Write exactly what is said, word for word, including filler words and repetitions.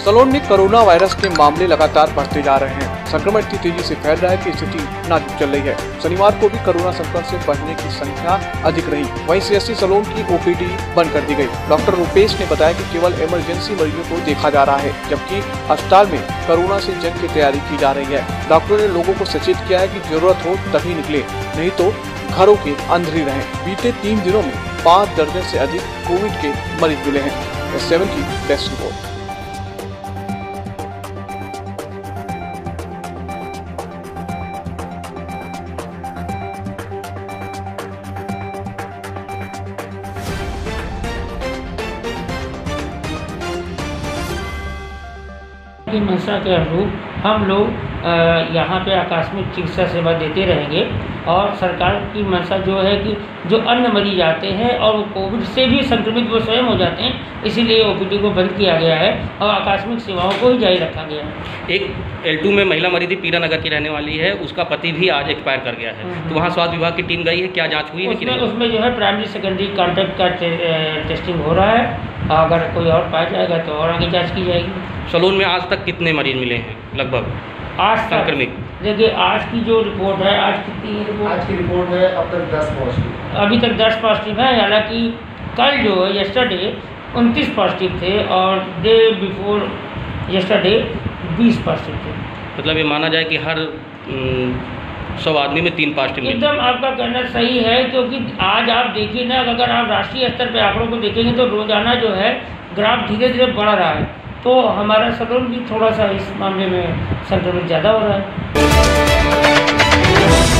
Salon में corona virus के मामले लगातार बढ़ते जा रहे हैं। संक्रमण इतनी तेजी से फैल रहा है कि स्थिति नाजुक चल रही है। शनिवार को भी कोरोना संक्रमण से बढ़ने की संख्या अधिक रही। वहीं सीएससी सलोन की ओपीडी बंद कर दी गई। डॉक्टर रूपेश ने बताया कि केवल इमरजेंसी मरीजों को देखा जा रहा है, जबकि अस्पताल में कोरोना से जंग की तैयारी की जा रही है। डॉक्टरों ने लोगों को सचेत किया है कि जरूरत हो तभी निकले, नहीं तो घरों के अंदर ही रहें। बीते तीन दिनों में पाँच दर्जन से अधिक कोविड के मरीज मिले हैं। एस सेवन की बेस्ट रिपोर्ट। की मंशा के अनुरूप हम लोग यहाँ पे आकस्मिक चिकित्सा सेवा देते रहेंगे और सरकार की मंशा जो है कि जो अन्य मरीज आते हैं और वो कोविड से भी संक्रमित वो स्वयं हो जाते हैं, इसीलिए ओपीडी को बंद किया गया है और आकस्मिक सेवाओं को ही जारी रखा गया है। एक एल टू में महिला मरीज थी, पीरा नगर की रहने वाली है, उसका पति भी आज एक्सपायर कर गया है, तो वहाँ स्वास्थ्य विभाग की टीम गई है, क्या जाँच हुई है कि नहीं? उसमें जो है प्राइमरी सेकेंडरी कॉन्टैक्ट का टेस्टिंग हो रहा है, अगर कोई और पाया जाएगा तो और आगे जाँच की जाएगी। सलोन में आज तक कितने मरीज मिले हैं लगभग आज संक्रमित? देखिए आज की जो रिपोर्ट है, आज कितनी रिपोर्ट आज की रिपोर्ट है अब तक दस पॉजिटिव, अभी तक दस पॉजिटिव है। हालांकि कल जो है यस्टरडे उनतीस पॉजिटिव थे और डे बिफोर यस्टरडे बीस पॉजिटिव थे। मतलब ये माना जाए कि हर सौ आदमी में तीन पॉजिटिव। एकदम आपका कहना सही है, क्योंकि आज आप देखिए ना, अगर आप राष्ट्रीय स्तर पर आंकड़ों को देखेंगे तो रोजाना जो है ग्राफ धीरे धीरे बढ़ रहा है, तो हमारा सलोन भी थोड़ा सा इस मामले में संक्रमित ज़्यादा हो रहा है।